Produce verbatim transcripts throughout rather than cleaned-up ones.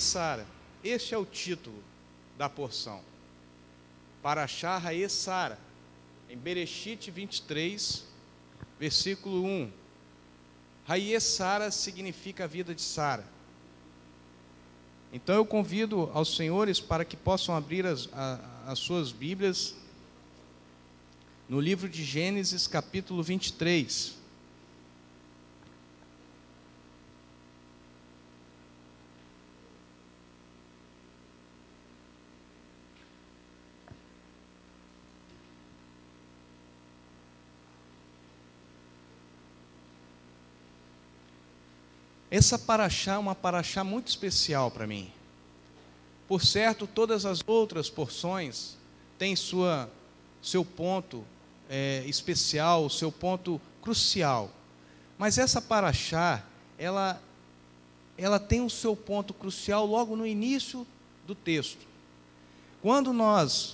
Sara. Este é o título da porção. Parashá Haye Sara, em Bereshit vinte e três, versículo um. Haye Sara significa a vida de Sara. Então eu convido aos senhores para que possam abrir as, a, as suas Bíblias no livro de Gênesis, capítulo vinte e três. Essa paraxá é uma paraxá muito especial para mim. Por certo, todas as outras porções têm sua, seu ponto é, especial, seu ponto crucial. Mas essa paraxá, ela, ela tem o seu ponto crucial logo no início do texto. Quando nós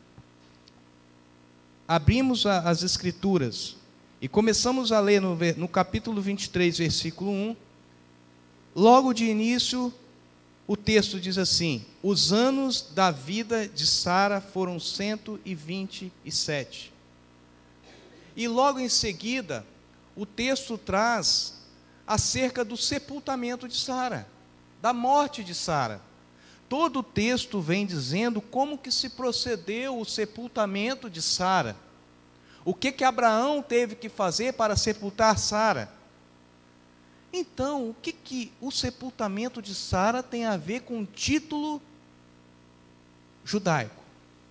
abrimos a, as Escrituras e começamos a ler no, no capítulo vinte e três, versículo um, logo de início, o texto diz assim: os anos da vida de Sara foram cento e vinte e sete. E logo em seguida, o texto traz acerca do sepultamento de Sara, da morte de Sara. Todo o texto vem dizendo como que se procedeu o sepultamento de Sara. O que que Abraão teve que fazer para sepultar Sara? Então, o que, que o sepultamento de Sara tem a ver com o título judaico?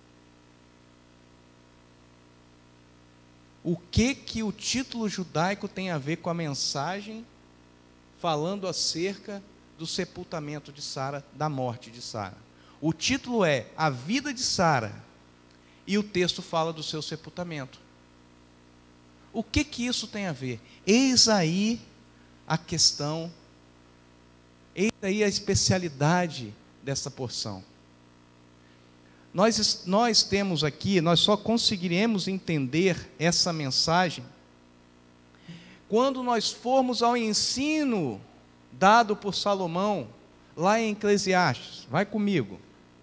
O que, que o título judaico tem a ver com a mensagem falando acerca do sepultamento de Sara, da morte de Sara? O título é A Vida de Sara, e o texto fala do seu sepultamento. O que, que isso tem a ver? Eis aí a questão, eis aí a especialidade dessa porção. Nós, nós temos aqui, nós só conseguiremos entender essa mensagem quando nós formos ao ensino dado por Salomão, lá em Eclesiastes. Vai comigo.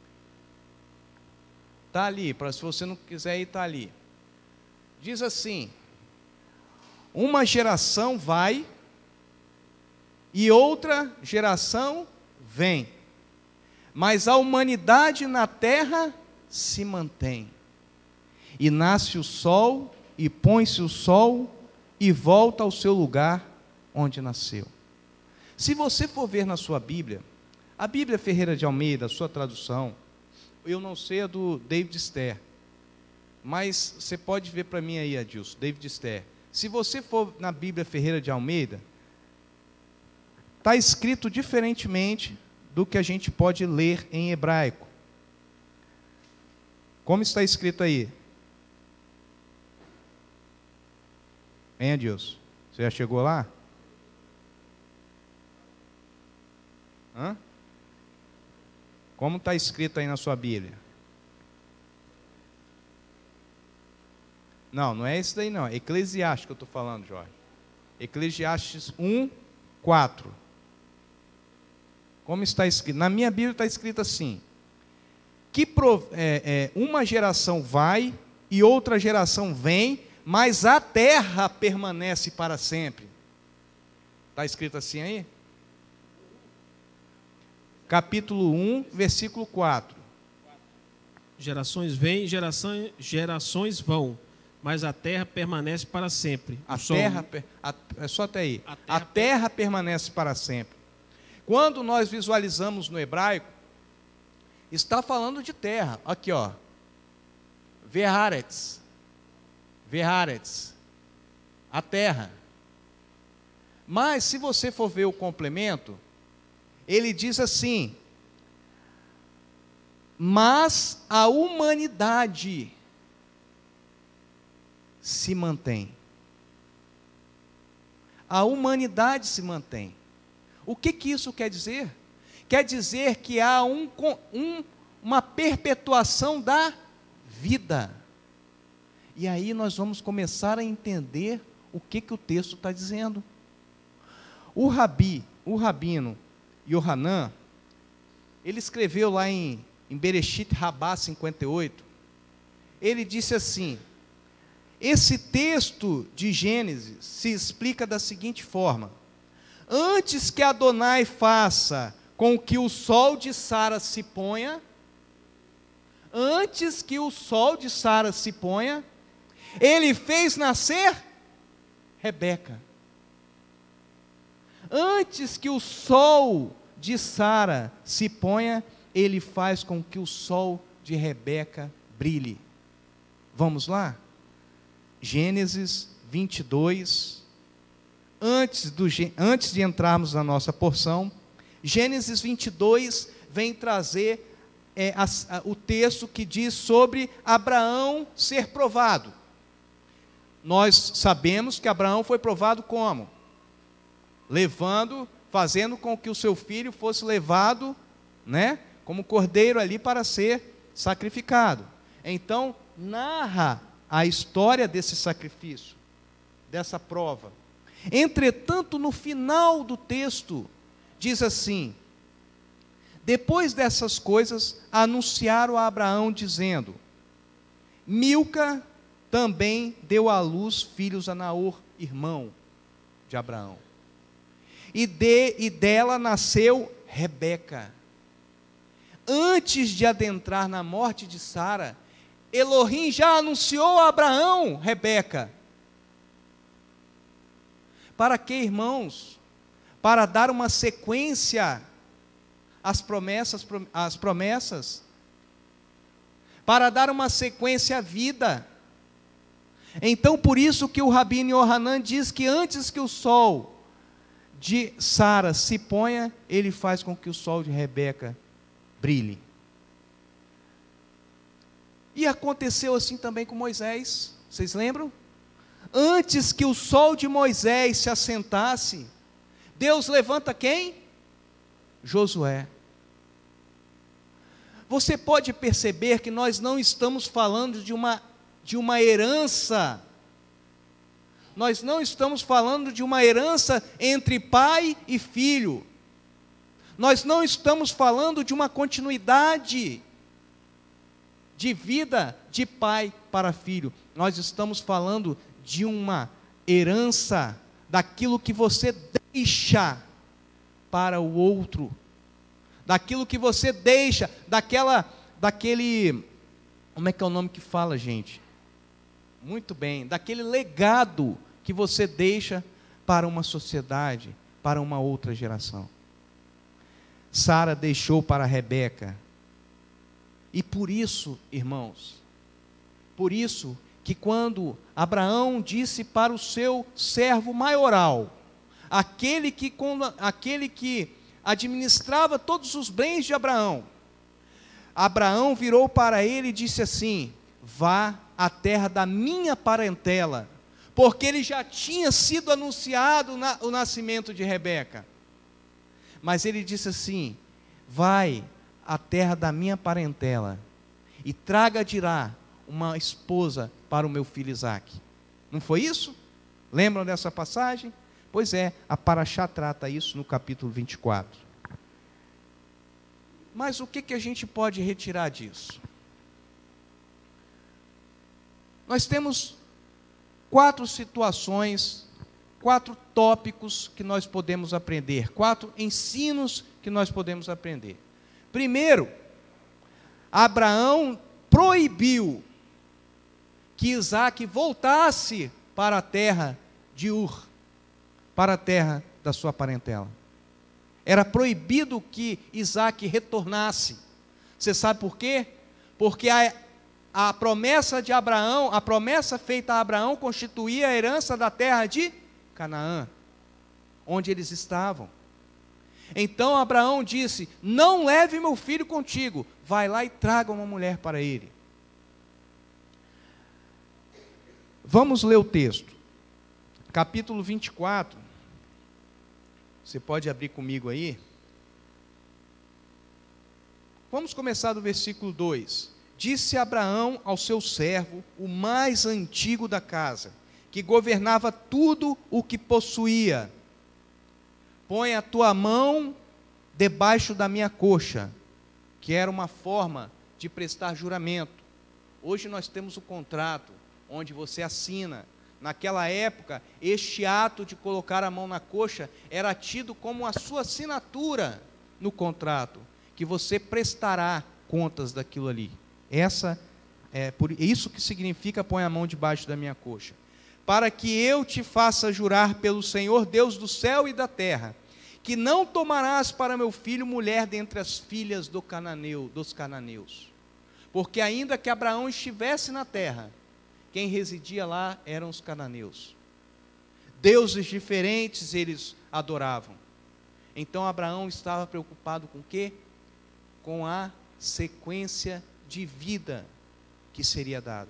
Está ali, para se você não quiser ir, está ali. Diz assim: uma geração vai e outra geração vem, mas a humanidade na terra se mantém. E nasce o sol, e põe-se o sol, e volta ao seu lugar onde nasceu. Se você for ver na sua Bíblia, a Bíblia Ferreira de Almeida, a sua tradução, eu não sei a do David Ster, mas você pode ver para mim aí, Adilson, David Ster. Se você for na Bíblia Ferreira de Almeida, está escrito diferentemente do que a gente pode ler em hebraico. Como está escrito aí? Hein, Adilson? Você já chegou lá? Hã? Como está escrito aí na sua Bíblia? Não, não é esse daí não. Eclesiastes que eu estou falando, Jorge. Eclesiastes um, quatro. Como está escrito? Na minha Bíblia está escrito assim: que é, é, uma geração vai e outra geração vem, mas a terra permanece para sempre. Está escrito assim aí? Capítulo um, versículo quatro. Gerações vêm, geração, gerações vão, mas a terra permanece para sempre. A Sol, terra, a, é só até aí. A terra, a terra permanece para sempre. Quando nós visualizamos no hebraico, está falando de terra. Aqui, ó. Veharetz. Veharetz. A terra. Mas, se você for ver o complemento, ele diz assim: mas a humanidade se mantém. A humanidade se mantém. O que que isso quer dizer? Quer dizer que há um, um, uma perpetuação da vida. E aí nós vamos começar a entender o que que o texto está dizendo. O rabi, o rabino Yohanan, ele escreveu lá em, em Bereshit Rabá cinquenta e oito, ele disse assim: esse texto de Gênesis se explica da seguinte forma: antes que Adonai faça com que o sol de Sara se ponha, antes que o sol de Sara se ponha, ele fez nascer Rebeca. Antes que o sol de Sara se ponha, ele faz com que o sol de Rebeca brilhe. Vamos lá? Gênesis vinte e dois, antes, do, antes de entrarmos na nossa porção, Gênesis vinte e dois vem trazer é, a, a, o texto que diz sobre Abraão ser provado. Nós sabemos que Abraão foi provado como? Levando, fazendo com que o seu filho fosse levado, né, como cordeiro ali para ser sacrificado. Então, narra a história desse sacrifício, dessa prova. Entretanto, no final do texto, diz assim: depois dessas coisas, anunciaram a Abraão, dizendo: Milca também deu à luz filhos a Naor, irmão de Abraão. E, de, e dela nasceu Rebeca. Antes de adentrar na morte de Sara, Elohim já anunciou a Abraão Rebeca. Para quê, irmãos? Para dar uma sequência às promessas, às promessas. Para dar uma sequência à vida. Então, por isso que o Rabino Yohanan diz que antes que o sol de Sara se ponha, ele faz com que o sol de Rebeca brilhe. E aconteceu assim também com Moisés, vocês lembram? Antes que o sol de Moisés se assentasse, Deus levanta quem? Josué. Você pode perceber que nós não estamos falando de uma, de uma herança, nós não estamos falando de uma herança entre pai e filho, nós não estamos falando de uma continuidade de vida de pai para filho, nós estamos falando de uma herança daquilo que você deixa para o outro, daquilo que você deixa, daquela, daquele, como é que é o nome que fala, gente? Muito bem, daquele legado que você deixa para uma sociedade, para uma outra geração. Sara deixou para Rebeca. E por isso, irmãos, por isso que quando Abraão disse para o seu servo maioral, aquele que, aquele que administrava todos os bens de Abraão, Abraão virou para ele e disse assim: vá à terra da minha parentela, porque ele já tinha sido anunciado na, o nascimento de Rebeca. Mas ele disse assim: vai à terra da minha parentela e traga de lá uma esposa para o meu filho Isaque. Não foi isso? Lembram dessa passagem? Pois é, a Paraxá trata isso no capítulo vinte e quatro. Mas o que, que a gente pode retirar disso? Nós temos quatro situações, quatro tópicos que nós podemos aprender, quatro ensinos que nós podemos aprender. Primeiro, Abraão proibiu que Isaque voltasse para a terra de Ur, para a terra da sua parentela. Era proibido que Isaque retornasse. Você sabe por quê? Porque a, a promessa de Abraão, a promessa feita a Abraão constituía a herança da terra de Canaã, onde eles estavam. Então Abraão disse: não leve meu filho contigo, vai lá e traga uma mulher para ele. Vamos ler o texto, capítulo vinte e quatro, você pode abrir comigo aí. Vamos começar do versículo dois. Disse Abraão ao seu servo, o mais antigo da casa, que governava tudo o que possuía: põe a tua mão debaixo da minha coxa, que era uma forma de prestar juramento. Hoje nós temos o contrato, onde você assina. Naquela época, este ato de colocar a mão na coxa era tido como a sua assinatura no contrato, que você prestará contas daquilo ali. Essa é por isso que significa põe a mão debaixo da minha coxa. Para que eu te faça jurar pelo Senhor Deus do céu e da terra, que não tomarás para meu filho mulher dentre as filhas do cananeu, dos cananeus. Porque ainda que Abraão estivesse na terra, quem residia lá eram os cananeus. Deuses diferentes eles adoravam. Então Abraão estava preocupado com o quê? Com a sequência de vida que seria dada.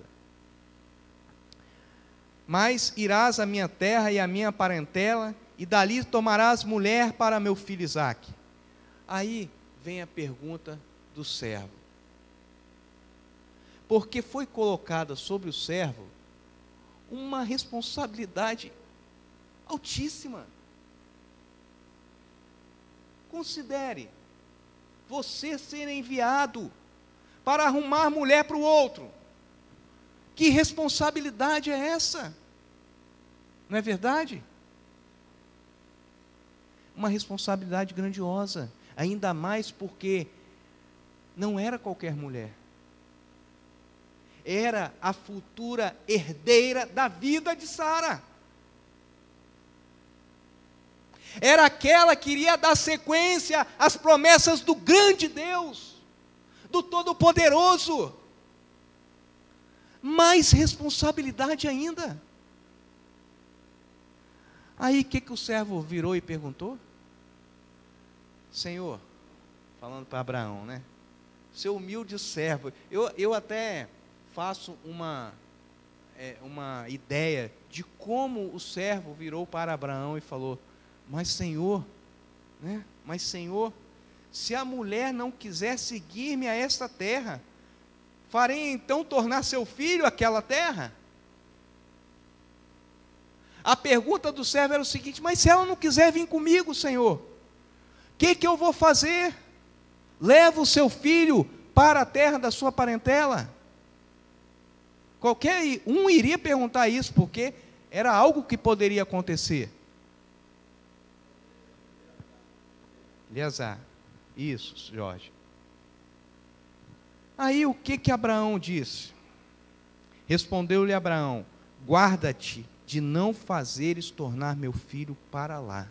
Mas irás à minha terra e à minha parentela, e dali tomarás mulher para meu filho Isaque. Aí vem a pergunta do servo. Porque foi colocada sobre o servo uma responsabilidade altíssima. Considere você ser enviado para arrumar mulher para o outro. Que responsabilidade é essa? Não é verdade? Uma responsabilidade grandiosa, ainda mais porque não era qualquer mulher. Era a futura herdeira da vida de Sara. Era aquela que iria dar sequência às promessas do grande Deus, do Todo-Poderoso. Mais responsabilidade ainda. Aí o que, que o servo virou e perguntou? Senhor, falando para Abraão, né? Seu humilde servo, eu, eu até faço uma, é, uma ideia de como o servo virou para Abraão e falou, mas Senhor, né? Mas Senhor, se a mulher não quiser seguir-me a esta terra, farei então tornar seu filho aquela terra? A pergunta do servo era o seguinte, mas se ela não quiser vir comigo, Senhor, o que, que eu vou fazer? Leva o seu filho para a terra da sua parentela? Qualquer um iria perguntar isso, porque era algo que poderia acontecer. Eleazar, isso, Jorge. Aí o que que Abraão disse? Respondeu-lhe Abraão, guarda-te de não fazeres tornar meu filho para lá.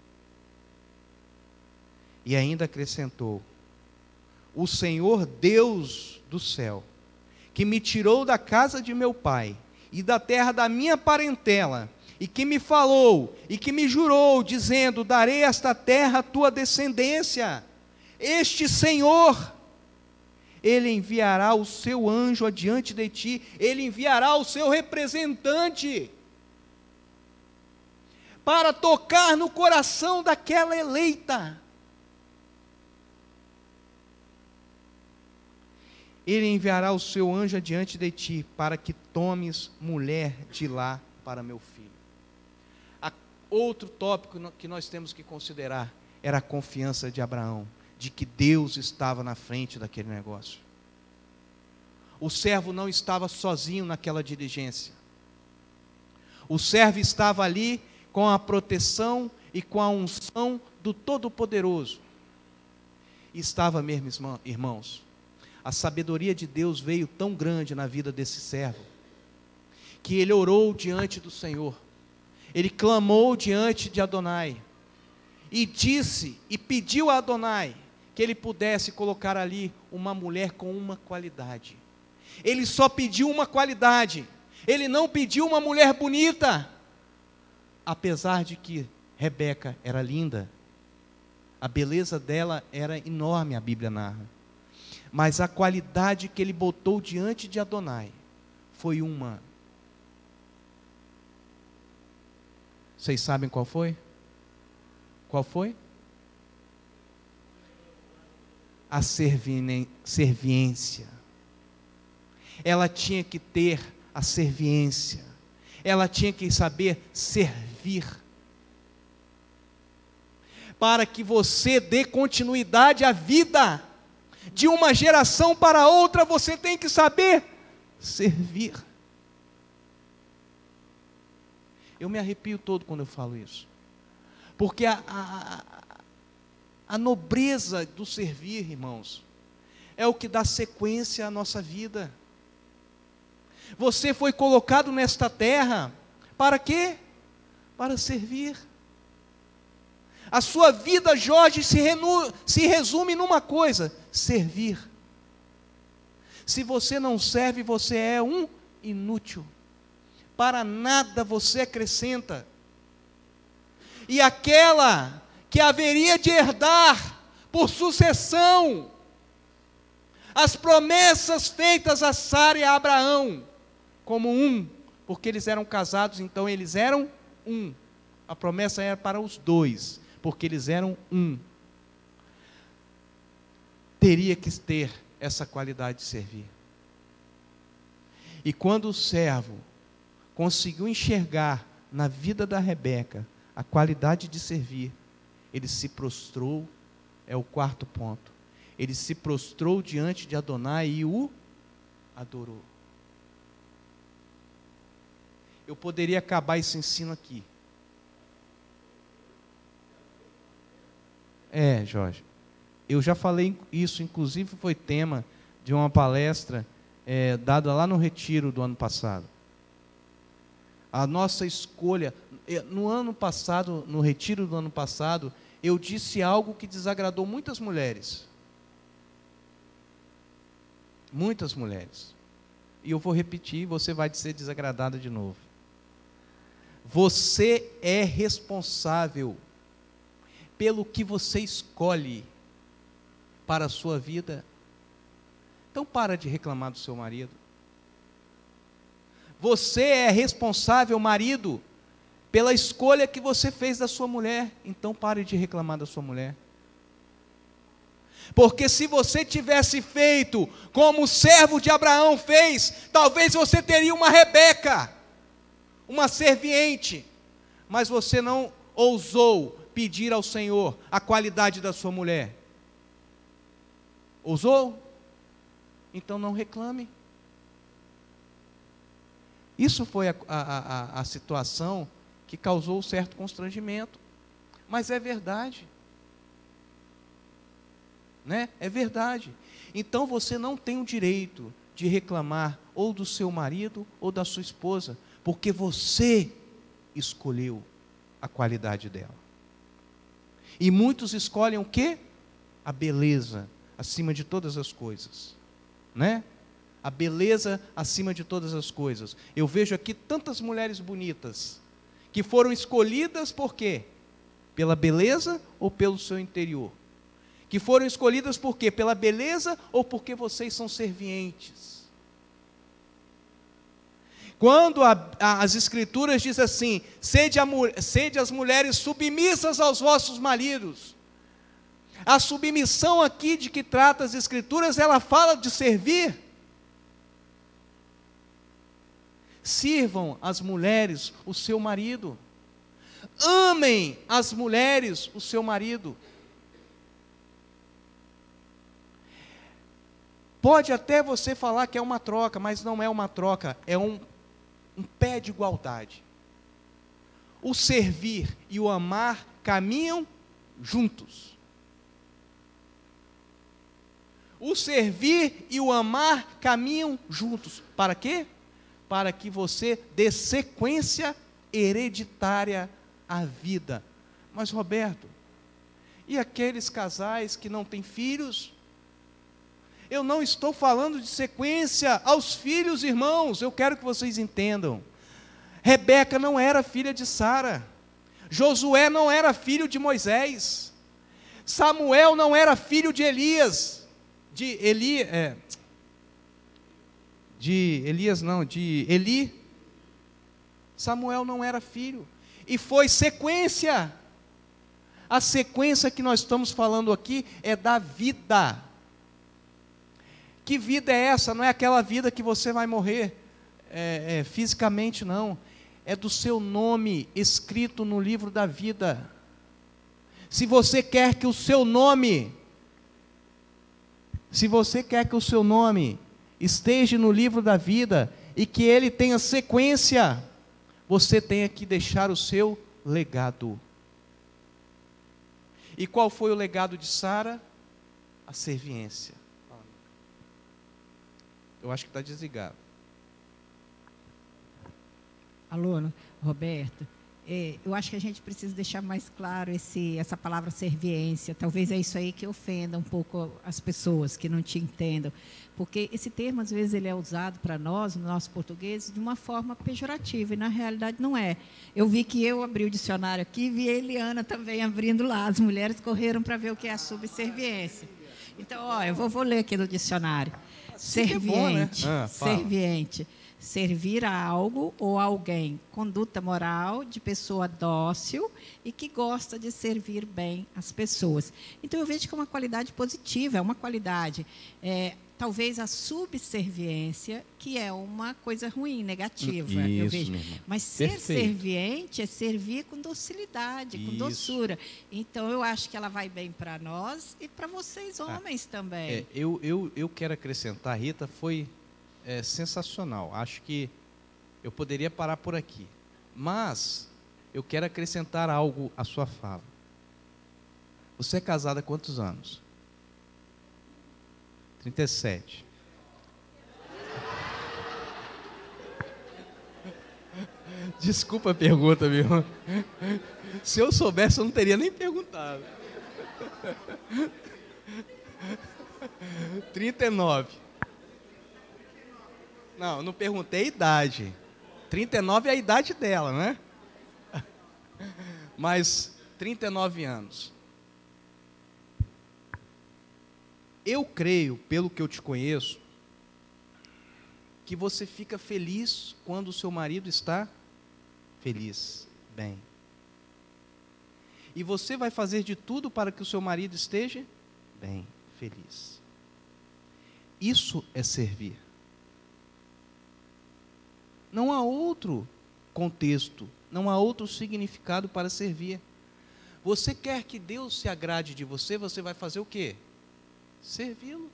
E ainda acrescentou, o Senhor Deus do céu, que me tirou da casa de meu pai, e da terra da minha parentela, e que me falou, e que me jurou, dizendo, darei esta terra à tua descendência, este Senhor, Ele enviará o seu anjo adiante de ti, Ele enviará o seu representante, para tocar no coração daquela eleita. Ele enviará o seu anjo adiante de ti, para que tomes mulher de lá para meu filho. A, outro tópico que nós temos que considerar, era a confiança de Abraão, de que Deus estava na frente daquele negócio. O servo não estava sozinho naquela diligência. O servo estava ali com a proteção e com a unção do Todo-Poderoso. E estava mesmo, irmãos, a sabedoria de Deus veio tão grande na vida desse servo, que ele orou diante do Senhor, ele clamou diante de Adonai, e disse, e pediu a Adonai, que ele pudesse colocar ali uma mulher com uma qualidade. Ele só pediu uma qualidade, ele não pediu uma mulher bonita, apesar de que Rebeca era linda, a beleza dela era enorme, a Bíblia narra, mas a qualidade que ele botou diante de Adonai, foi uma, vocês sabem qual foi? Qual foi? A serviência. Ela tinha que ter a serviência, ela tinha que saber servir, para que você dê continuidade à vida, De uma geração para outra, você tem que saber servir. Eu me arrepio todo quando eu falo isso. Porque a, a, a nobreza do servir, irmãos, é o que dá sequência à nossa vida. Você foi colocado nesta terra para quê? Para servir. A sua vida, Jorge, se, renu, se resume numa coisa: servir. Se você não serve, você é um inútil. Para nada você acrescenta. E aquela que haveria de herdar por sucessão as promessas feitas a Sara e a Abraão, como um, porque eles eram casados, então eles eram um. A promessa era para os dois, porque eles eram um. Teria que ter essa qualidade de servir. E quando o servo conseguiu enxergar na vida da Rebeca a qualidade de servir, ele se prostrou, é o quarto ponto, ele se prostrou diante de Adonai e o adorou. Eu poderia acabar esse ensino aqui. É, Jorge, eu já falei isso, inclusive foi tema de uma palestra é, dada lá no retiro do ano passado. A nossa escolha, no ano passado, no retiro do ano passado, eu disse algo que desagradou muitas mulheres. Muitas mulheres. E eu vou repetir, você vai ser desagradada de novo. Você é responsável pelo que você escolhe para a sua vida. Então para de reclamar do seu marido. Você é responsável, marido, pela escolha que você fez da sua mulher. Então pare de reclamar da sua mulher. Porque se você tivesse feito como o servo de Abraão fez, talvez você teria uma Rebeca, uma serviente, mas você não ousou pedir ao Senhor a qualidade da sua mulher. Ousou? Então não reclame. Isso foi a, a, a, a situação que causou certo constrangimento. Mas é verdade. Né? É verdade. Então você não tem o direito de reclamar ou do seu marido ou da sua esposa, porque você escolheu a qualidade dela. E muitos escolhem o quê? A beleza acima de todas as coisas, né? A beleza acima de todas as coisas. Eu vejo aqui tantas mulheres bonitas que foram escolhidas por quê? Pela beleza ou pelo seu interior? Que foram escolhidas por quê? Pela beleza ou porque vocês são servientes? Quando a, a, as escrituras dizem assim, sede, a, sede as mulheres submissas aos vossos maridos. A submissão aqui de que trata as escrituras, ela fala de servir. Sirvam as mulheres o seu marido. Amem as mulheres o seu marido. Pode até você falar que é uma troca, mas não é uma troca, é um, um pé de igualdade. O servir e o amar caminham juntos. O servir e o amar caminham juntos. Para quê? Para que você dê sequência hereditária à vida. Mas, Roberto, e aqueles casais que não têm filhos? Eu não estou falando de sequência aos filhos, irmãos. Eu quero que vocês entendam. Rebeca não era filha de Sara. Josué não era filho de Moisés. Samuel não era filho de Elias. De Eli, é, de Elias não, de Eli. Samuel não era filho. E foi sequência. A sequência que nós estamos falando aqui é da vida. Que vida é essa? Não é aquela vida que você vai morrer é, é, fisicamente, não. É do seu nome escrito no livro da vida. Se você quer que o seu nome Se você quer que o seu nome esteja no livro da vida e que ele tenha sequência, você tem que deixar o seu legado. E qual foi o legado de Sara? A serviência. Eu acho que está desligado. Alô, Roberto, é, eu acho que a gente precisa deixar mais claro esse, essa palavra serviência. Talvez é isso aí que ofenda um pouco as pessoas que não te entendam. Porque esse termo, às vezes, ele é usado para nós, no nosso português, de uma forma pejorativa, e na realidade não é. Eu vi que eu abri o dicionário aqui e vi a Eliana também abrindo lá. As mulheres correram para ver o que é a subserviência. Então, ó, eu vou, vou ler aqui no dicionário. Serviente, é bom, né? ah, serviente. Servir a algo ou alguém, conduta moral de pessoa dócil e que gosta de servir bem as pessoas. Então, eu vejo que é uma qualidade positiva, é uma qualidade. É, talvez a subserviência, que é uma coisa ruim, negativa, Isso, eu vejo. Mas ser Perfeito. serviente é servir com docilidade, com Isso. doçura. Então, eu acho que ela vai bem para nós e para vocês, homens, ah, também. É, eu, eu, eu quero acrescentar, Rita, foi... É sensacional. Acho que eu poderia parar por aqui. Mas eu quero acrescentar algo à sua fala. Você é casada há quantos anos? trinta e sete. Desculpa a pergunta, meu. Se eu soubesse, eu não teria nem perguntado. trinta e nove. Não, não perguntei a idade. trinta e nove é a idade dela, né? Mas trinta e nove anos. Eu creio, pelo que eu te conheço, que você fica feliz quando o seu marido está feliz, bem. E você vai fazer de tudo para que o seu marido esteja bem, feliz. Isso é servir. Não há outro contexto, não há outro significado para servir. Você quer que Deus se agrade de você, você vai fazer o quê? Servi-lo.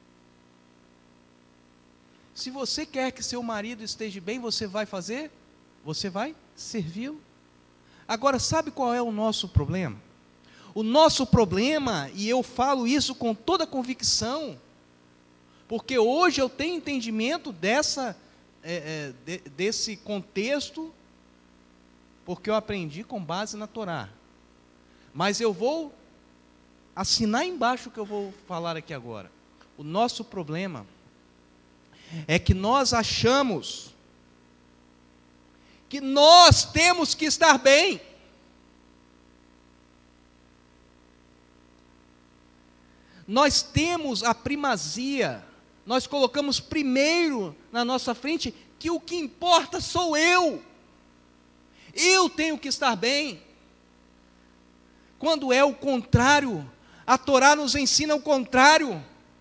Se você quer que seu marido esteja bem, você vai fazer? Você vai servi-lo. Agora, sabe qual é o nosso problema? O nosso problema, e eu falo isso com toda convicção, porque hoje eu tenho entendimento dessa É, é, de, desse contexto, porque eu aprendi com base na Torá. Mas eu vou assinar embaixo o que eu vou falar aqui agora. O nosso problema é que nós achamos que nós temos que estar bem. Nós temos a primazia. Nós colocamos primeiro na nossa frente que o que importa sou eu. Eu tenho que estar bem. Quando é o contrário, a Torá nos ensina o contrário.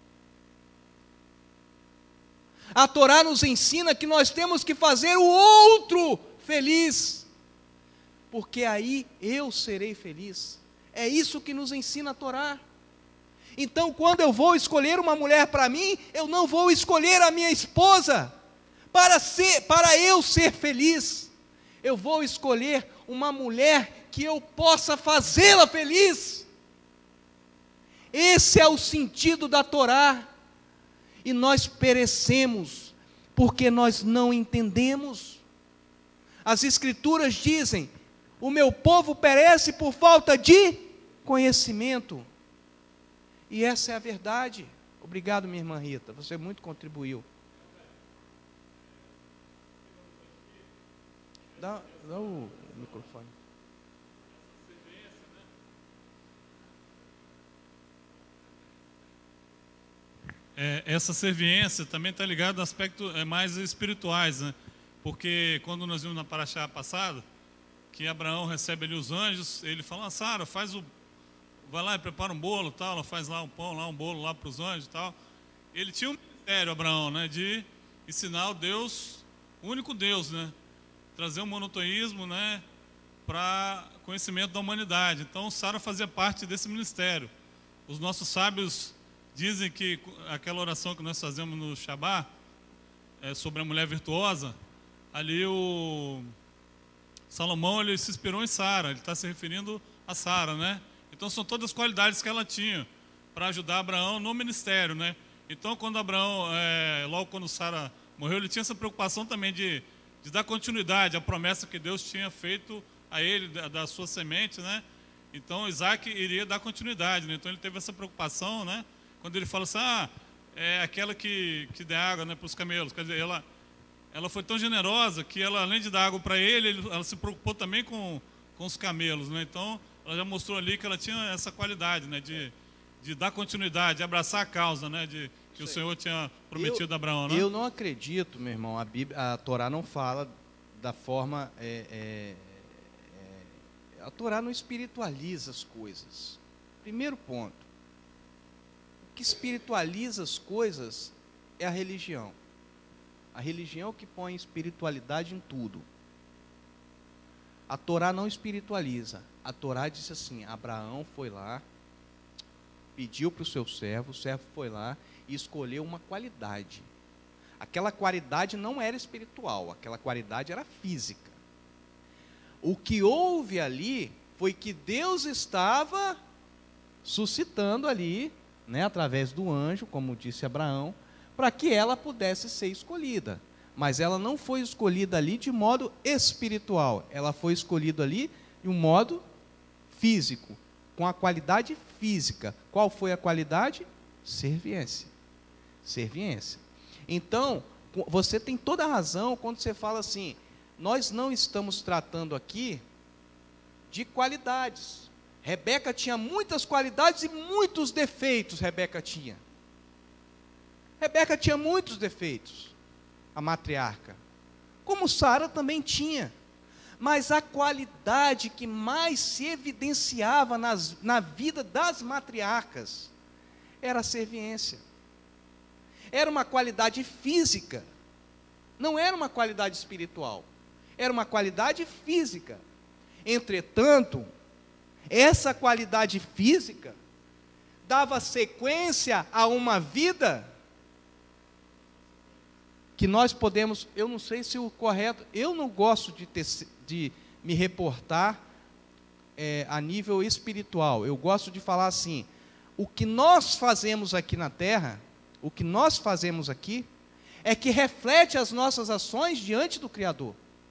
A Torá nos ensina que nós temos que fazer o outro feliz, porque aí eu serei feliz. É isso que nos ensina a Torá. Então, quando eu vou escolher uma mulher para mim, eu não vou escolher a minha esposa para ser, para eu ser feliz. Eu vou escolher uma mulher que eu possa fazê-la feliz. Esse é o sentido da Torá. E nós perecemos porque nós não entendemos. As Escrituras dizem: o meu povo perece por falta de conhecimento. E essa é a verdade. Obrigado, minha irmã Rita, você muito contribuiu. Dá, dá o microfone. É, essa serviência também está ligada a aspectos é, mais espirituais, né? Porque quando nós vimos na paraxá passada, que Abraão recebe ali os anjos, ele fala: ah, Sara, faz o, vai lá e prepara um bolo, tal, ela faz lá um pão, lá um bolo lá para os anjos, tal. Ele tinha um ministério, Abraão, né, de ensinar o Deus, o único Deus, né, trazer um monoteísmo, né, para conhecimento da humanidade. Então, Sara fazia parte desse ministério. Os nossos sábios dizem que aquela oração que nós fazemos no Shabá, é, sobre a mulher virtuosa, ali o Salomão ele se inspirou em Sara, ele está se referindo a Sara, né? Então são todas as qualidades que ela tinha para ajudar Abraão no ministério, né? Então quando Abraão, é, logo quando Sara morreu, ele tinha essa preocupação também de, de dar continuidade à promessa que Deus tinha feito a ele, da, da sua semente, né? Então Isaac iria dar continuidade, né? Então ele teve essa preocupação, né? Quando ele fala assim, ah, é aquela que, que dá água, né, para os camelos. Quer dizer, ela, ela foi tão generosa que ela, além de dar água para ele, ele, ela se preocupou também com, com os camelos, né? Então ela já mostrou ali que ela tinha essa qualidade, né, de, de dar continuidade, de abraçar a causa, né, de, que o Senhor tinha prometido a Abraão, né? Eu não acredito, meu irmão, a, Bíblia, a Torá não fala da forma... É, é, é, a Torá não espiritualiza as coisas. Primeiro ponto. O que espiritualiza as coisas é a religião. A religião que põe espiritualidade em tudo. A Torá não espiritualiza. A Torá disse assim, Abraão foi lá, pediu para o seu servo, o servo foi lá e escolheu uma qualidade. Aquela qualidade não era espiritual, aquela qualidade era física. O que houve ali foi que Deus estava suscitando ali, né, através do anjo, como disse Abraão, para que ela pudesse ser escolhida. Mas ela não foi escolhida ali de modo espiritual, ela foi escolhida ali de um modo físico, com a qualidade física. Qual foi a qualidade? Serviência. Serviência. Então, você tem toda a razão quando você fala assim, nós não estamos tratando aqui de qualidades. Rebeca tinha muitas qualidades e muitos defeitos, Rebeca tinha. Rebeca tinha muitos defeitos, a matriarca. Como Sara também tinha. Mas a qualidade que mais se evidenciava nas, na vida das matriarcas era a serviência. Era uma qualidade física, não era uma qualidade espiritual, era uma qualidade física. Entretanto, essa qualidade física dava sequência a uma vida que nós podemos, eu não sei se o correto, eu não gosto de, ter, de me reportar é, a nível espiritual, eu gosto de falar assim, o que nós fazemos aqui na terra, o que nós fazemos aqui, é que reflete as nossas ações diante do Criador.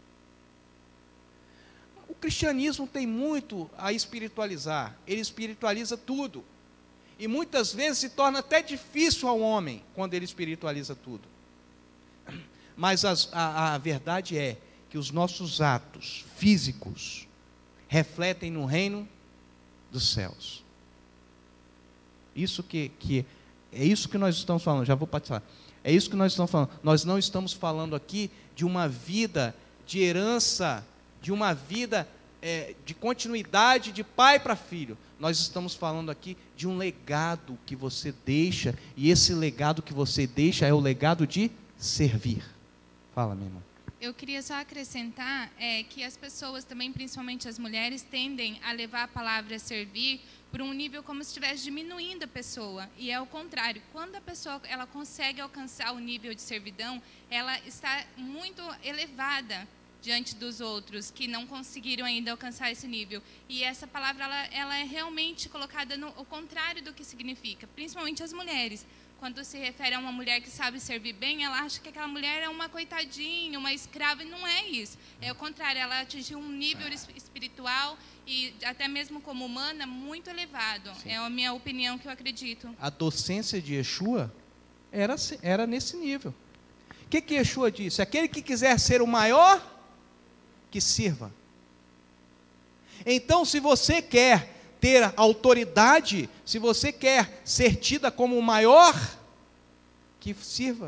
O cristianismo tem muito a espiritualizar, ele espiritualiza tudo, e muitas vezes se torna até difícil ao homem, quando ele espiritualiza tudo. Mas as, a, a verdade é que os nossos atos físicos refletem no reino dos céus. Isso que, que é isso que nós estamos falando, já vou participar. É isso que nós estamos falando. Nós não estamos falando aqui de uma vida de herança, de uma vida é, de continuidade de pai para filho. Nós estamos falando aqui de um legado que você deixa, e esse legado que você deixa é o legado de servir. Fala, minha irmã. Eu queria só acrescentar é, que as pessoas também, principalmente as mulheres, tendem a levar a palavra servir para um nível como se estivesse diminuindo a pessoa. E é o contrário. Quando a pessoa ela consegue alcançar o nível de servidão, ela está muito elevada diante dos outros que não conseguiram ainda alcançar esse nível. E essa palavra ela, ela é realmente colocada no o contrário do que significa, principalmente as mulheres. Quando se refere a uma mulher que sabe servir bem, ela acha que aquela mulher é uma coitadinha, uma escrava, e não é isso. É o contrário, ela atingiu um nível espiritual e até mesmo como humana muito elevado. Sim. É a minha opinião, que eu acredito. A docência de Yeshua era, era nesse nível. O que, que Yeshua disse? Aquele que quiser ser o maior, que sirva. Então, se você quer ter autoridade, se você quer ser tida como o maior, que sirva.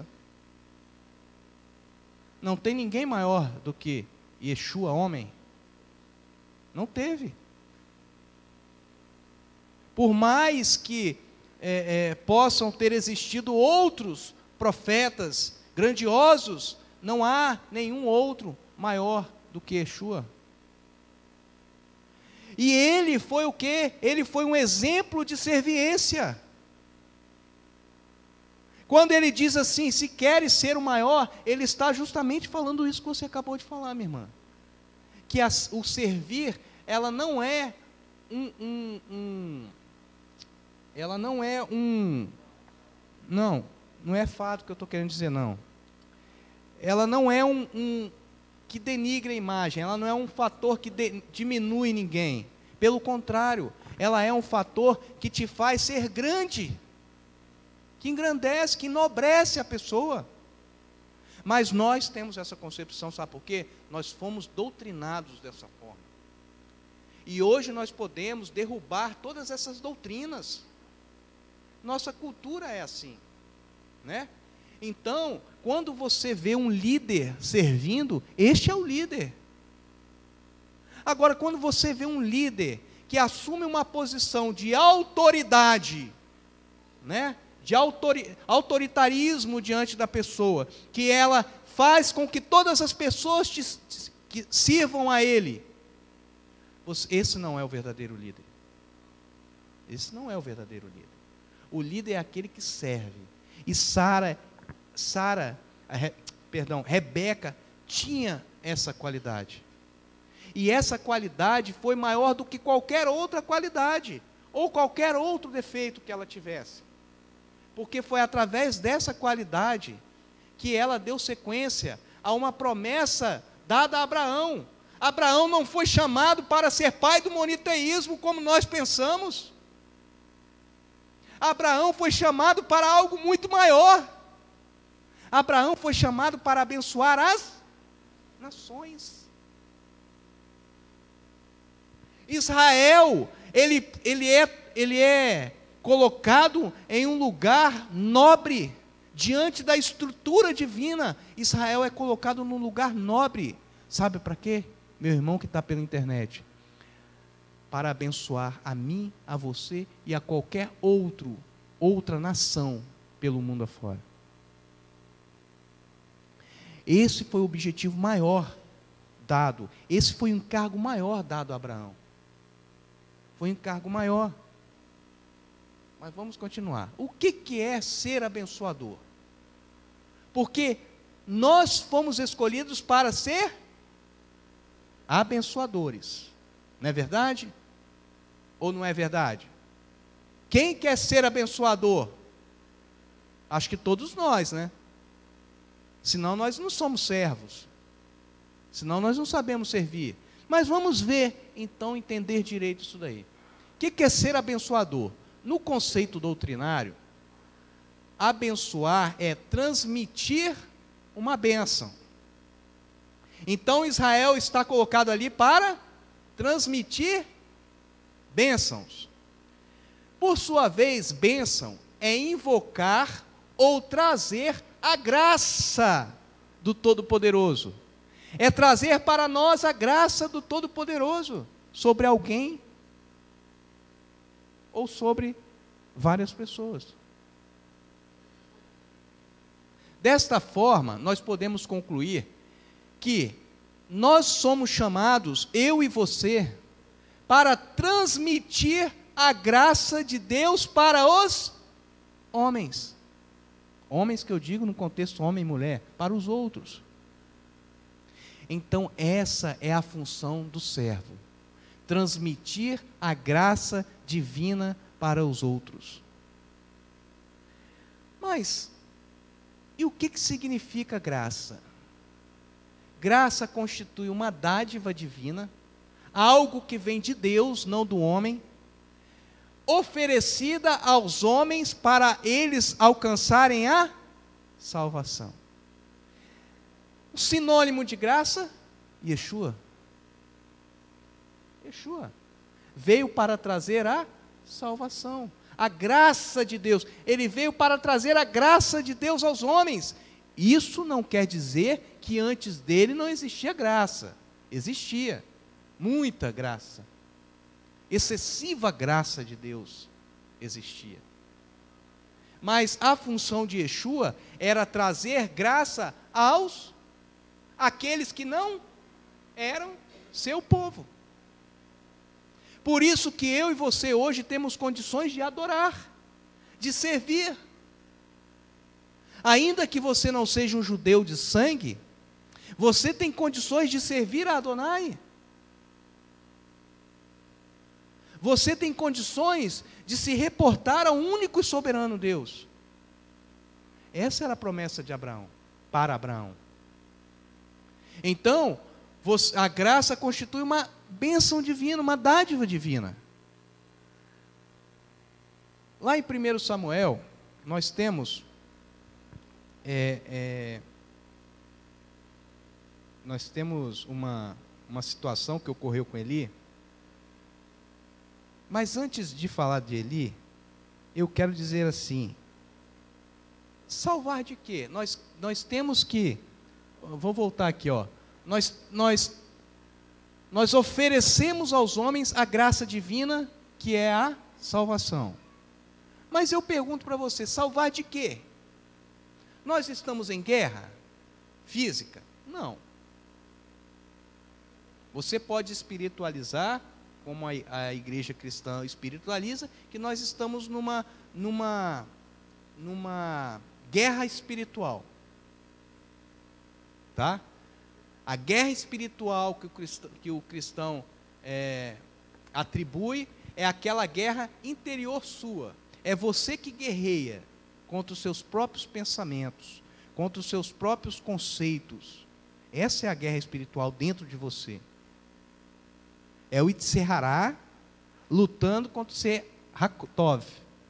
Não tem ninguém maior do que Yeshua, homem. Não teve. Por mais que é, é, possam ter existido outros profetas grandiosos, não há nenhum outro maior do que Yeshua. E ele foi o quê? Ele foi um exemplo de serviência. Quando ele diz assim, se queres ser o maior, ele está justamente falando isso que você acabou de falar, minha irmã. Que a, o servir, ela não é um, um, um... Ela não é um... Não, não é fato que eu estou querendo dizer, não. Ela não é um, um que denigre a imagem, ela não é um fator que de, diminui ninguém. Pelo contrário, ela é um fator que te faz ser grande, que engrandece, que enobrece a pessoa. Mas nós temos essa concepção, sabe por quê? Nós fomos doutrinados dessa forma. E hoje nós podemos derrubar todas essas doutrinas. Nossa cultura é assim, né? Então, quando você vê um líder servindo, este é o líder. Agora, quando você vê um líder que assume uma posição de autoridade, né? De autori- autoritarismo diante da pessoa, que ela faz com que todas as pessoas te, te, que sirvam a ele, você, esse não é o verdadeiro líder. Esse não é o verdadeiro líder. O líder é aquele que serve. E Sara, Sara, Re, perdão, Rebeca tinha essa qualidade. E essa qualidade foi maior do que qualquer outra qualidade, ou qualquer outro defeito que ela tivesse. Porque foi através dessa qualidade que ela deu sequência a uma promessa dada a Abraão. Abraão não foi chamado para ser pai do monoteísmo como nós pensamos. Abraão foi chamado para algo muito maior. Abraão foi chamado para abençoar as nações. Israel, ele, ele, é, ele é colocado em um lugar nobre, diante da estrutura divina. Israel é colocado num lugar nobre. Sabe para quê? Meu irmão que está pela internet. Para abençoar a mim, a você e a qualquer outro, outra nação pelo mundo afora. Esse foi o objetivo maior dado. Esse foi o encargo maior dado a Abraão. Foi um encargo maior. Mas vamos continuar. O que, que é ser abençoador? Porque nós fomos escolhidos para ser abençoadores. Não é verdade? Ou não é verdade? Quem quer ser abençoador? Acho que todos nós, né? Senão nós não somos servos. Senão nós não sabemos servir. Mas vamos ver, então, entender direito isso daí. O que é ser abençoador? No conceito doutrinário, abençoar é transmitir uma bênção. Então Israel está colocado ali para transmitir bênçãos. Por sua vez, bênção é invocar ou trazer a graça do Todo-Poderoso. É trazer para nós a graça do Todo-Poderoso sobre alguém ou sobre várias pessoas. Desta forma, nós podemos concluir que nós somos chamados, eu e você, para transmitir a graça de Deus para os homens. Homens que eu digo no contexto homem e mulher, para os outros. Então essa é a função do servo. Transmitir a graça divina para os outros. Mas, e o que, que significa graça? Graça constitui uma dádiva divina, algo que vem de Deus, não do homem, oferecida aos homens para eles alcançarem a salvação. O sinônimo de graça, Yeshua. Yeshua veio para trazer a salvação, a graça de Deus. Ele veio para trazer a graça de Deus aos homens. Isso não quer dizer que antes dele não existia graça. Existia muita graça. Excessiva graça de Deus existia. Mas a função de Yeshua era trazer graça aos aqueles que não eram seu povo. Por isso que eu e você hoje temos condições de adorar, de servir. Ainda que você não seja um judeu de sangue, você tem condições de servir a Adonai. Você tem condições de se reportar ao único e soberano Deus. Essa era a promessa de Abraão, para Abraão. Então, a graça constitui uma bênção divina, uma dádiva divina. Lá em primeiro Samuel, nós temos, é, é, nós temos uma, uma situação que ocorreu com Eli. Mas antes de falar de Eli, eu quero dizer assim, salvar de quê? Nós, nós temos que, vou voltar aqui, ó, nós, nós, nós oferecemos aos homens a graça divina, que é a salvação. Mas eu pergunto para você, salvar de quê? Nós estamos em guerra física? Não. Você pode espiritualizar, como a, a igreja cristã espiritualiza, que nós estamos numa, numa, numa guerra espiritual. Tá? A guerra espiritual que o cristão, que o cristão é, atribui é aquela guerra interior sua. É você que guerreia contra os seus próprios pensamentos, contra os seus próprios conceitos. Essa é a guerra espiritual dentro de você. É o Yetzer Hará lutando contra o Ser Hakov.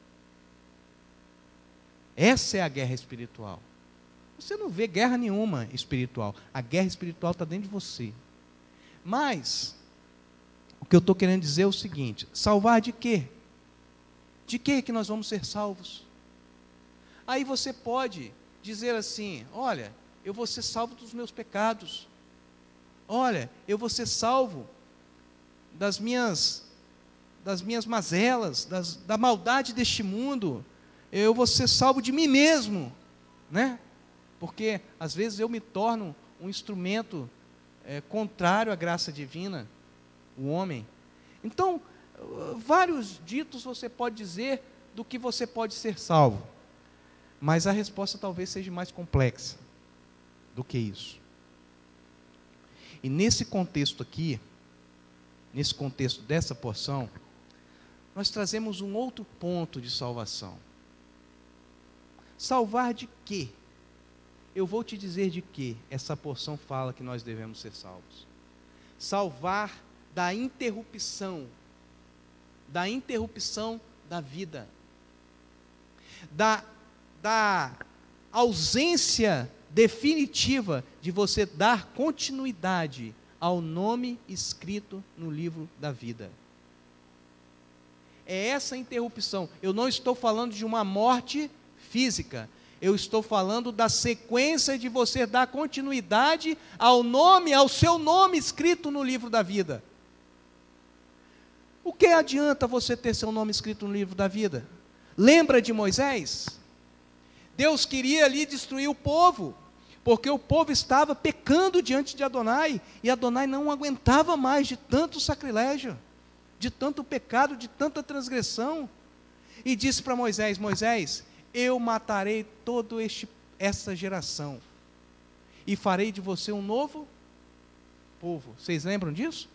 Essa é a guerra espiritual. Você não vê guerra nenhuma espiritual. A guerra espiritual está dentro de você. Mas, o que eu estou querendo dizer é o seguinte, salvar de quê? De quê que nós vamos ser salvos? Aí você pode dizer assim, olha, eu vou ser salvo dos meus pecados. Olha, eu vou ser salvo das minhas, das minhas mazelas, das, da maldade deste mundo, eu vou ser salvo de mim mesmo, né? Porque às vezes eu me torno um instrumento é, contrário à graça divina, o homem. Então, vários ditos você pode dizer do que você pode ser salvo, mas a resposta talvez seja mais complexa do que isso. E nesse contexto aqui, nesse contexto dessa porção, nós trazemos um outro ponto de salvação. Salvar de quê? Eu vou te dizer de quê essa porção fala que nós devemos ser salvos. Salvar da interrupção, da interrupção da vida, da, da ausência definitiva de você dar continuidade ao nome escrito no livro da vida. É essa interrupção. Eu não estou falando de uma morte física. Eu estou falando da sequência de você dar continuidade ao nome, ao seu nome escrito no livro da vida. O que adianta você ter seu nome escrito no livro da vida? Lembra de Moisés? Deus queria ali destruir o povo, porque o povo estava pecando diante de Adonai, e Adonai não aguentava mais de tanto sacrilégio, de tanto pecado, de tanta transgressão, e disse para Moisés, Moisés, eu matarei toda essa geração, e farei de você um novo povo. Vocês lembram disso?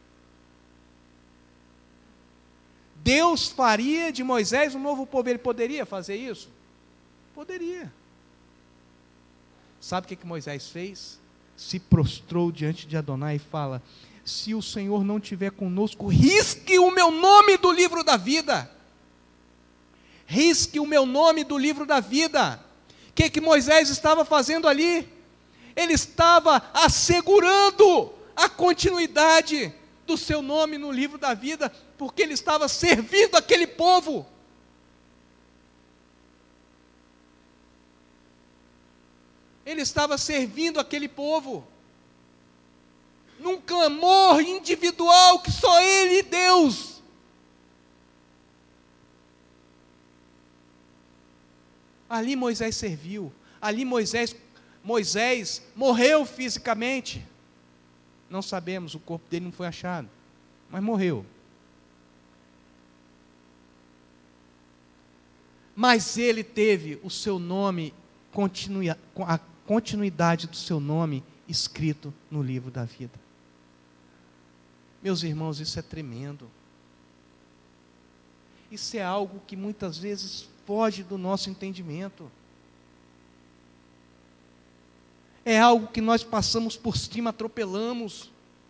Deus faria de Moisés um novo povo, ele poderia fazer isso? Poderia. Sabe o que, que Moisés fez? Se prostrou diante de Adonai e fala, se o Senhor não estiver conosco, risque o meu nome do livro da vida. Risque o meu nome do livro da vida. O que, que Moisés estava fazendo ali? Ele estava assegurando a continuidade do seu nome no livro da vida, porque ele estava servindo aquele povo. Ele estava servindo aquele povo, num clamor individual que só ele e Deus. Ali Moisés serviu, ali Moisés, Moisés morreu fisicamente. Não sabemos, o corpo dele não foi achado, mas morreu. Mas ele teve o seu nome continui, a continuidade do seu nome escrito no livro da vida. Meus irmãos, isso é tremendo. Isso é algo que muitas vezes foge do nosso entendimento. É algo que nós passamos por cima, atropelamos.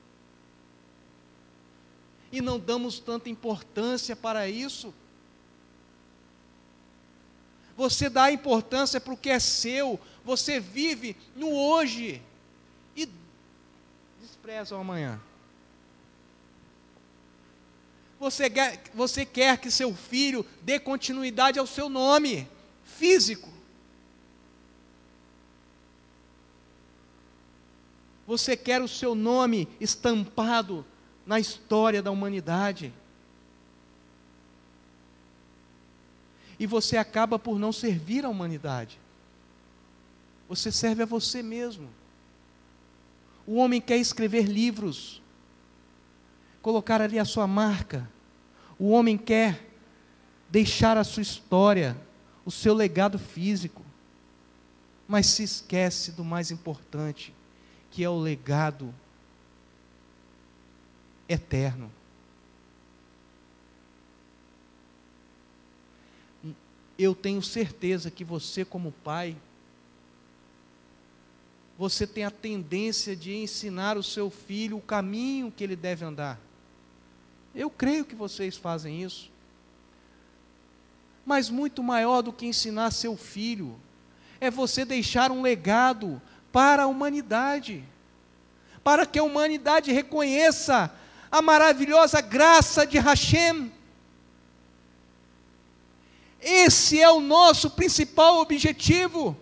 E não damos tanta importância para isso. Você dá importância para o que é seu. Você vive no hoje. E despreza o amanhã. Você quer, você quer que seu filho dê continuidade ao seu nome físico. Você quer o seu nome estampado na história da humanidade. E você acaba por não servir a humanidade. Você serve a você mesmo. O homem quer escrever livros, colocar ali a sua marca. O homem quer deixar a sua história, o seu legado físico, mas se esquece do mais importante, que é o legado eterno. Eu tenho certeza que você, como pai, você tem a tendência de ensinar o seu filho o caminho que ele deve andar. Eu creio que vocês fazem isso. Mas muito maior do que ensinar seu filho, é você deixar um legado para a humanidade, para que a humanidade reconheça a maravilhosa graça de Hashem. Esse é o nosso principal objetivo.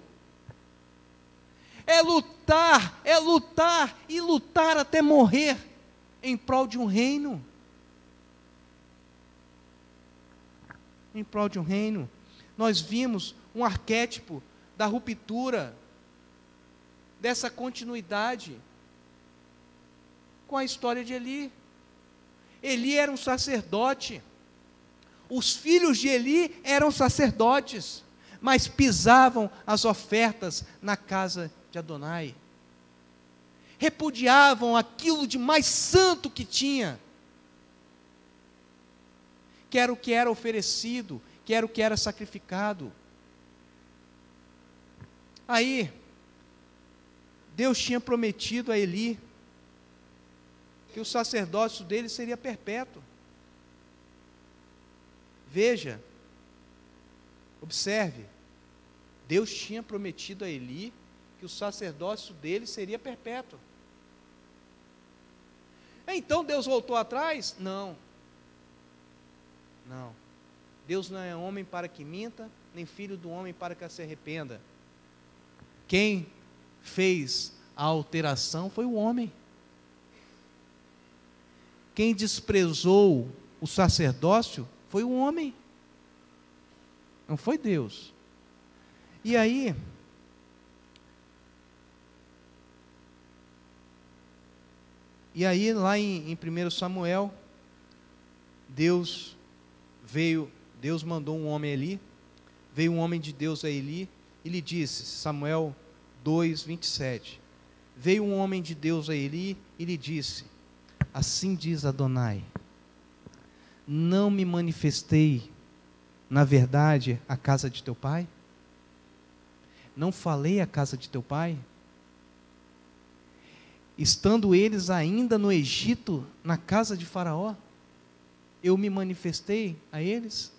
É lutar, é lutar e lutar até morrer em prol de um reino. Em prol de um reino. Nós vimos um arquétipo da ruptura, dessa continuidade, com a história de Eli. Eli era um sacerdote. Os filhos de Eli eram sacerdotes, mas pisavam as ofertas na casa de Adonai. Repudiavam aquilo de mais santo que tinha, que era o que era oferecido, que era o que era sacrificado. Aí, Deus tinha prometido a Eli que o sacerdócio dele seria perpétuo. Veja, observe, Deus tinha prometido a Eli que o sacerdócio dele seria perpétuo. Então Deus voltou atrás? Não. Não. Deus não é homem para que minta, nem filho do homem para que se arrependa. Quem fez a alteração foi o homem. Quem desprezou o sacerdócio foi o homem. Não foi Deus. E aí, e aí lá em, em primeiro Samuel, Deus veio, Deus mandou um homem ali, veio um homem de Deus a Eli, e lhe disse, Samuel dois, vinte e sete, veio um homem de Deus a Eli, e lhe disse, assim diz Adonai, não me manifestei, na verdade, a casa de teu pai? Não falei a casa de teu pai? Estando eles ainda no Egito, na casa de Faraó, eu me manifestei a eles?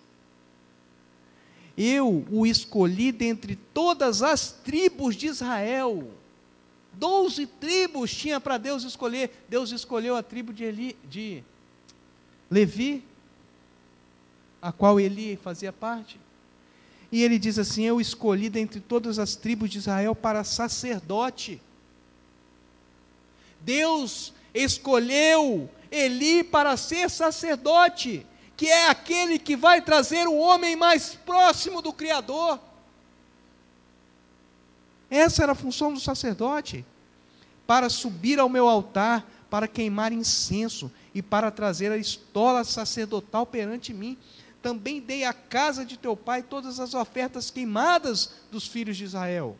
Eu o escolhi dentre todas as tribos de Israel. Doze tribos tinha para Deus escolher. Deus escolheu a tribo de, Eli, de Levi, a qual Eli fazia parte. E ele diz assim, eu escolhi dentre todas as tribos de Israel para sacerdote. Deus escolheu Eli para ser sacerdote, que é aquele que vai trazer o homem mais próximo do Criador. Essa era a função do sacerdote, para subir ao meu altar, para queimar incenso, e para trazer a estola sacerdotal perante mim. também dei à casa de teu pai todas as ofertas queimadas dos filhos de Israel.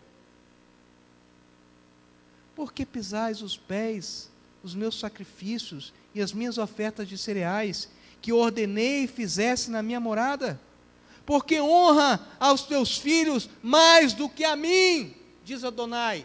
Por que pisais os pés, os meus sacrifícios e as minhas ofertas de cereais, que ordenei e fizesse na minha morada? Porque honra aos teus filhos mais do que a mim, diz Adonai.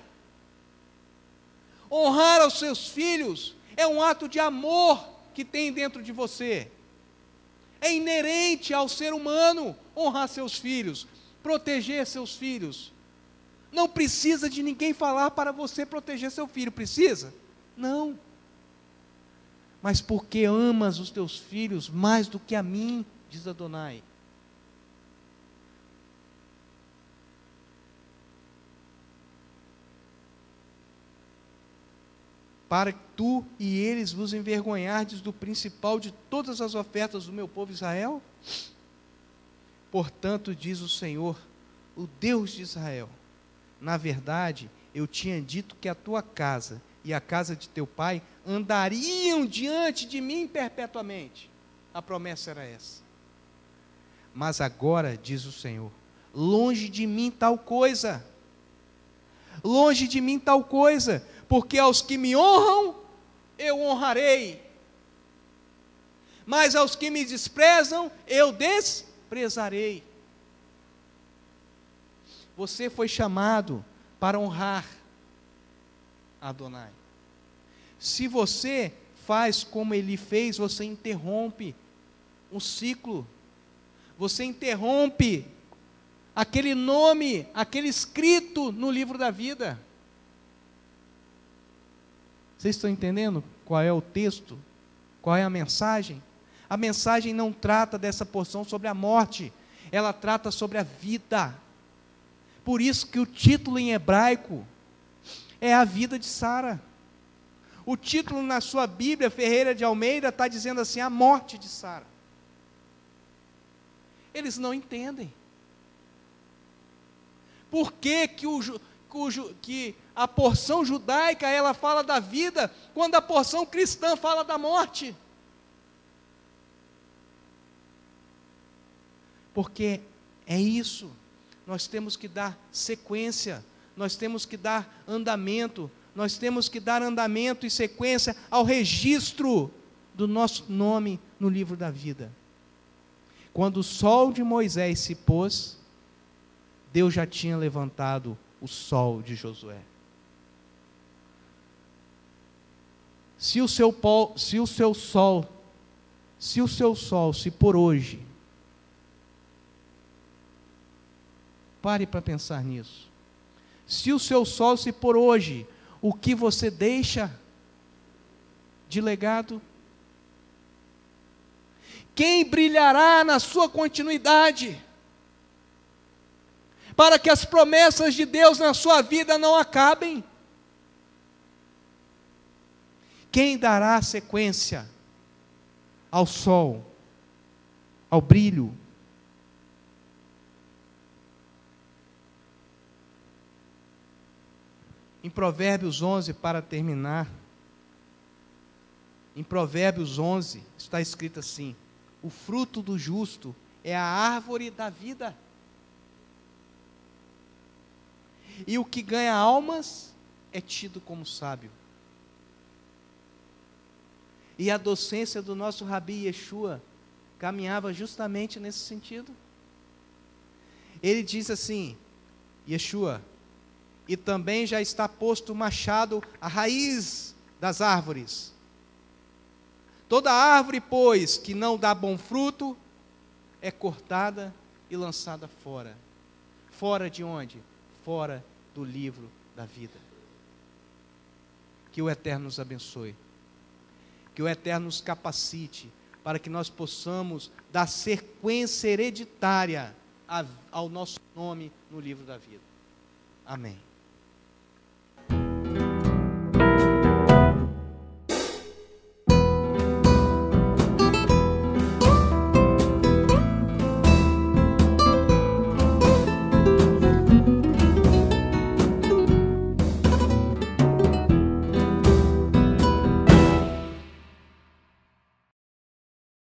Honrar aos seus filhos é um ato de amor que tem dentro de você. É inerente ao ser humano honrar seus filhos, proteger seus filhos. Não precisa de ninguém falar para você proteger seu filho, precisa? Não. Mas porque amas os teus filhos mais do que a mim, diz Adonai. Para que tu e eles vos envergonhardes do principal de todas as ofertas do meu povo Israel? Portanto, diz o Senhor, o Deus de Israel, na verdade, eu tinha dito que a tua casa e a casa de teu pai andariam diante de mim perpetuamente. A promessa era essa. Mas agora, diz o Senhor, longe de mim tal coisa, longe de mim tal coisa, porque aos que me honram, eu honrarei, mas aos que me desprezam, eu desprezarei. Você foi chamado para honrar Adonai. Se você faz como ele fez, você interrompe um ciclo, você interrompe aquele nome, aquele escrito no livro da vida. Vocês estão entendendo qual é o texto? Qual é a mensagem? A mensagem não trata dessa porção sobre a morte, ela trata sobre a vida. Por isso que o título em hebraico é a vida de Sara. O título na sua Bíblia, Ferreira de Almeida, está dizendo assim, a morte de Sara. Eles não entendem. Por que que, o, que a porção judaica, ela fala da vida, quando a porção cristã fala da morte? Porque é isso. Nós temos que dar sequência, nós temos que dar andamento, nós temos que dar andamento e sequência ao registro do nosso nome no livro da vida. Quando o sol de Moisés se pôs, Deus já tinha levantado o sol de Josué. Se o seu, se o seu sol, se o seu sol se pôr hoje, pare para pensar nisso. Se o seu sol se pôr hoje, o que você deixa de legado? Quem brilhará na sua continuidade? Para que as promessas de Deus na sua vida não acabem? Quem dará sequência ao sol, ao brilho? Em Provérbios onze, para terminar, em Provérbios onze, está escrito assim, o fruto do justo é a árvore da vida, e o que ganha almas é tido como sábio. E a docência do nosso Rabi Yeshua caminhava justamente nesse sentido. Ele diz assim, Yeshua, e também já está posto o machado à raiz das árvores. Toda árvore, pois, que não dá bom fruto, é cortada e lançada fora. Fora de onde? Fora do livro da vida. Que o Eterno nos abençoe. Que o Eterno nos capacite para que nós possamos dar sequência hereditária ao nosso nome no livro da vida. Amém.